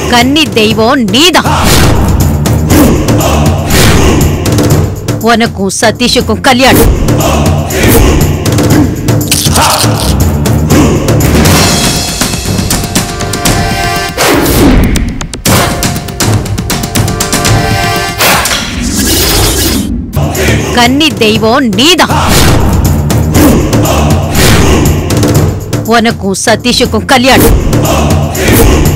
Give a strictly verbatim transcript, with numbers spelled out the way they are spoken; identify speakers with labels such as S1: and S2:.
S1: கன்னி தெய்வம் நீதான். உனக்கும் சதீஷுக்கும் கல்யாணம். கன்னி தெய்வம் நீதான். உனக்கும் சதீஷுக்கும் கல்யாணம்.